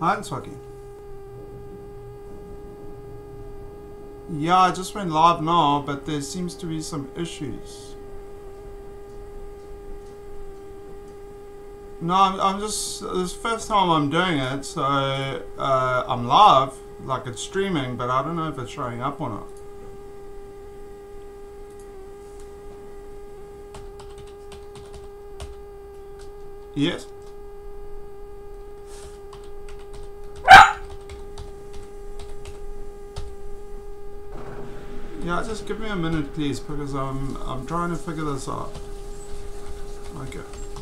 Hi, Nswaki. Yeah, I just went live now, but there seems to be some issues. No, I'm just, this is the first time I'm doing it, so I'm live, like it's streaming, but I don't know if it's showing up or not. Yes? Yeah, just give me a minute, please, because I'm trying to figure this out. Okay.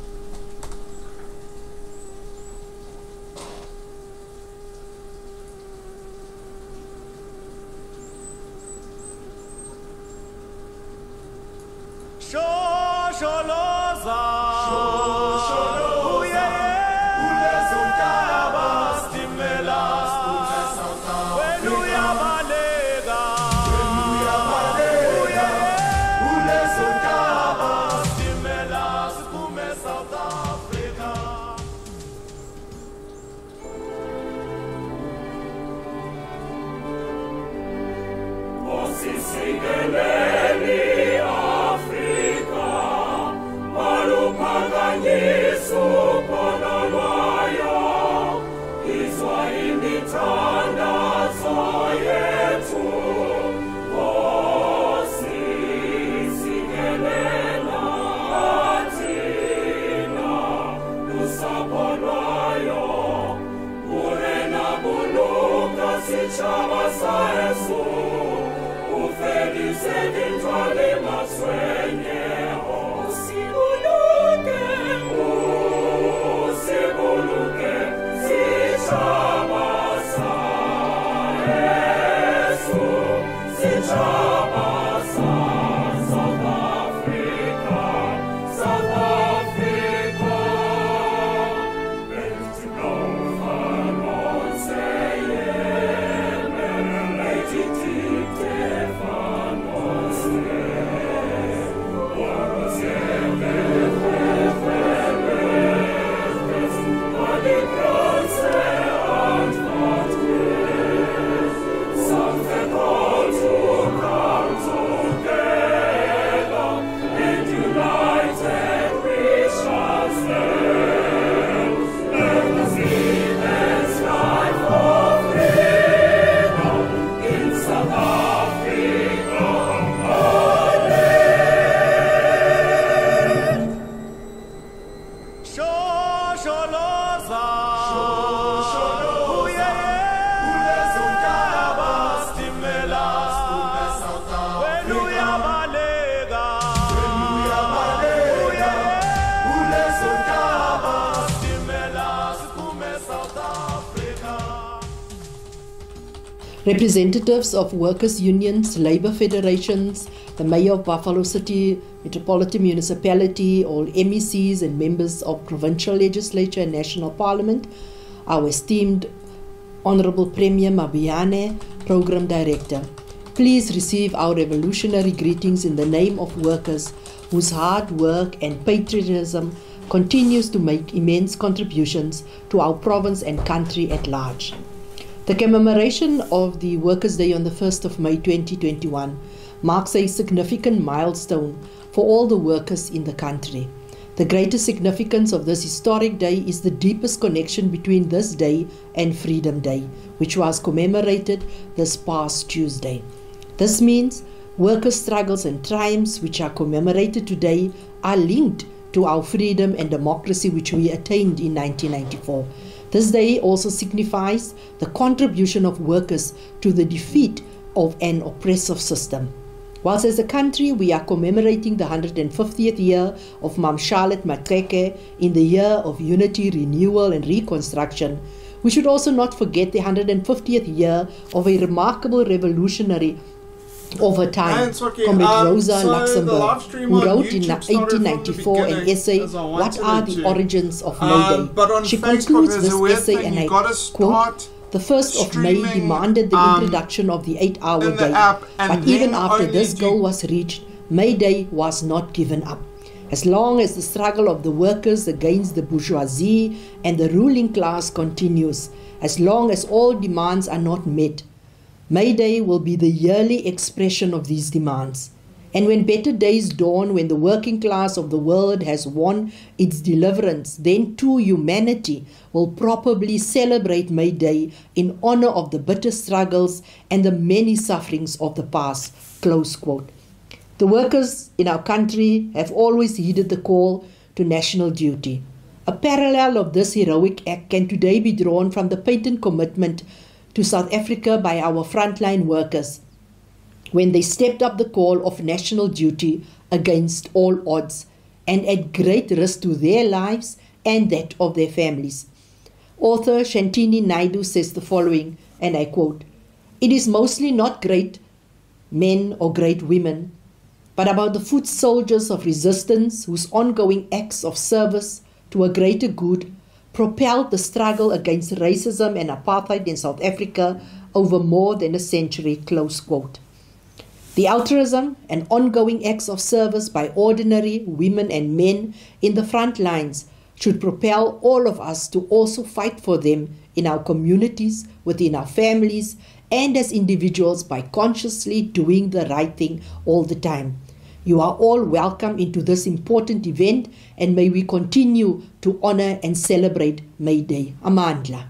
Representatives of workers' unions, labour federations, the Mayor of Buffalo City Metropolitan Municipality, all MECs and members of provincial legislature and national parliament, our esteemed Honourable Premier Mabiane, Program Director. Please receive our revolutionary greetings in the name of workers whose hard work and patriotism continues to make immense contributions to our province and country at large. The commemoration of the Workers' Day on the 1st of May 2021 marks a significant milestone for all the workers in the country. The greatest significance of this historic day is the deepest connection between this day and Freedom Day, which was commemorated this past Tuesday. This means workers' struggles and triumphs which are commemorated today are linked to our freedom and democracy which we attained in 1994. This day also signifies the contribution of workers to the defeat of an oppressive system. Whilst as a country we are commemorating the 150th year of Mam Charlotte Maxeke in the year of unity, renewal and reconstruction, we should also not forget the 150th year of a remarkable revolutionary over time, Comrade Rosa Luxemburg, who wrote in 1894 an essay, What Are the Origins of May Day? She concludes this essay, and I quote, The 1st of May demanded the introduction of the 8-hour day, but even after this goal was reached, May Day was not given up. As long as the struggle of the workers against the bourgeoisie and the ruling class continues, as long as all demands are not met, May Day will be the yearly expression of these demands. And when better days dawn, when the working class of the world has won its deliverance, then too humanity will probably celebrate May Day in honor of the bitter struggles and the many sufferings of the past. Close quote. The workers in our country have always heeded the call to national duty. A parallel of this heroic act can today be drawn from the patent commitment to South Africa by our frontline workers, when they stepped up the call of national duty against all odds and at great risk to their lives and that of their families. Author Shantini Naidu says the following, and I quote, "It is mostly not great men or great women, but about the foot soldiers of resistance whose ongoing acts of service to a greater good propelled the struggle against racism and apartheid in South Africa over more than a century." Close quote. The altruism and ongoing acts of service by ordinary women and men in the front lines should propel all of us to also fight for them in our communities, within our families, and as individuals by consciously doing the right thing all the time. You are all welcome into this important event, and may we continue to honor and celebrate May Day. Amandla.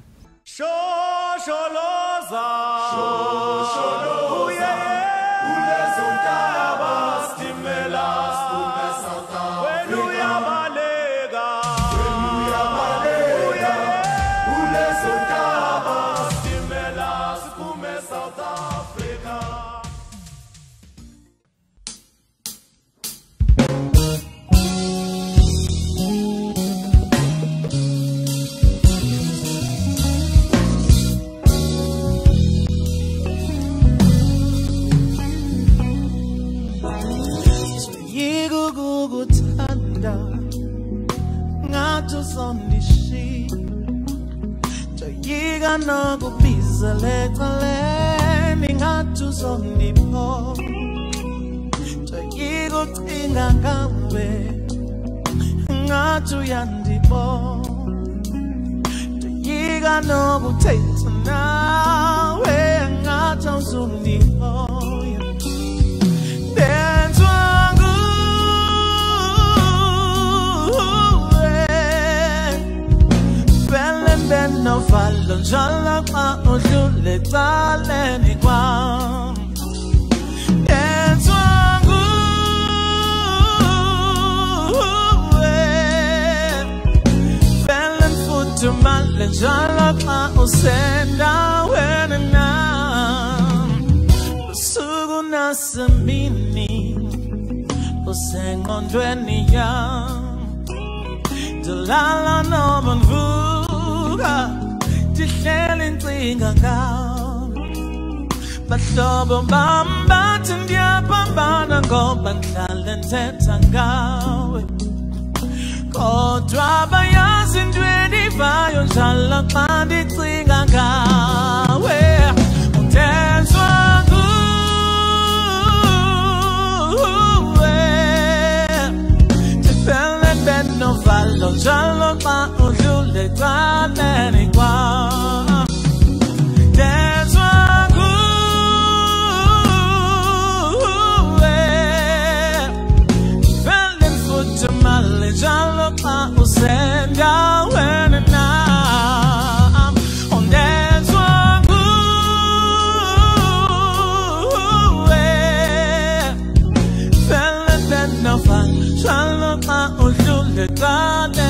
Shalom,